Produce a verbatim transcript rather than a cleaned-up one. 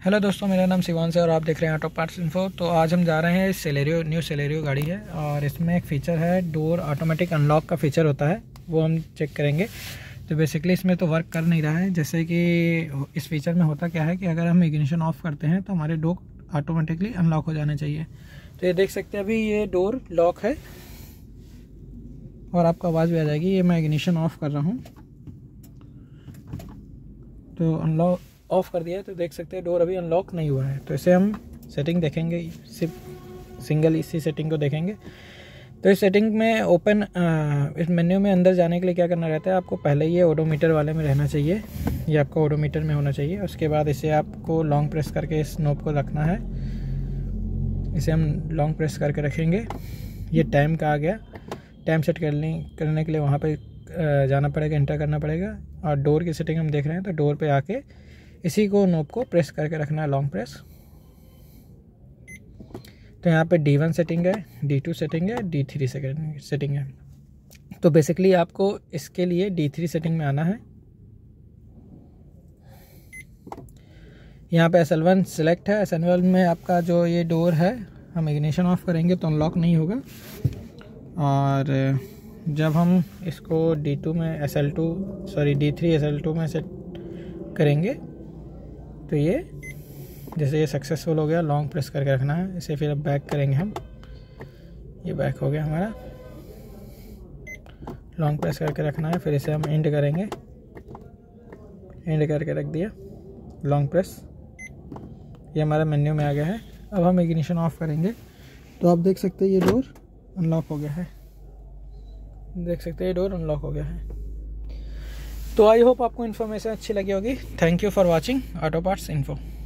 Hello दोस्तों, मेरा नाम शिवांश है और आप देख रहे हैं ऑटो पार्ट्स इन्फो। तो आज हम जा रहे हैं सेलेरियो, न्यू सेलेरियो गाड़ी है और इसमें एक फ़ीचर है डोर ऑटोमेटिक अनलॉक का फ़ीचर होता है, वो हम चेक करेंगे। तो बेसिकली इसमें तो वर्क कर नहीं रहा है। जैसे कि इस फीचर में होता क्या है कि अगर हम इग्निशन ऑफ करते हैं तो हमारे डोर ऑटोमेटिकली अनलॉक हो जाने चाहिए। तो ये देख सकते हैं अभी ये डोर लॉक है और आपको आवाज़ भी आ जाएगी। ये मैं इग्निशन ऑफ कर रहा हूँ तो अनलॉक ऑफ़ कर दिया है। तो देख सकते हैं डोर अभी अनलॉक नहीं हुआ है। तो इसे हम सेटिंग देखेंगे, सिर्फ सिंगल इसी सेटिंग को देखेंगे। तो इस सेटिंग में ओपन इस मेन्यू में अंदर जाने के लिए क्या करना रहता है, आपको पहले ये ओडोमीटर वाले में रहना चाहिए। ये आपका ओडोमीटर में होना चाहिए। उसके बाद इसे आपको लॉन्ग प्रेस करके इस नोब को रखना है। इसे हम लॉन्ग प्रेस करके रखेंगे। ये टाइम का आ गया। टाइम सेट करने करने के लिए वहाँ पर जाना पड़ेगा, एंटर करना पड़ेगा। और डोर की सेटिंग हम देख रहे हैं तो डोर पे आके इसी को नोब को प्रेस करके रखना है, लॉन्ग प्रेस। तो यहाँ पे डी वन सेटिंग है, डी टू सेटिंग है, डी थ्री सेटिंग है। तो बेसिकली आपको इसके लिए डी थ्री सेटिंग में आना है। यहाँ पे एस एल वन सेलेक्ट है। एस एल वन में आपका जो ये डोर है, हम इग्निशन ऑफ करेंगे तो अनलॉक नहीं होगा। और जब हम इसको डी टू में S L two sorry D three S L two में सेट करेंगे तो ये जैसे ये सक्सेसफुल हो गया, लॉन्ग प्रेस करके रखना है इसे। फिर अब बैक करेंगे हम, ये बैक हो गया हमारा। लॉन्ग प्रेस करके रखना है, फिर इसे हम एंड करेंगे, एंड करके रख दिया, लॉन्ग प्रेस। ये हमारा मेन्यू में आ गया है। अब हम इग्निशन ऑफ करेंगे तो आप देख सकते हैं ये डोर अनलॉक हो गया है। देख सकते हैं ये डोर अनलॉक हो गया है। तो आई होप आपको इन्फॉर्मेशन अच्छी लगी होगी। Thank you for watching auto parts info.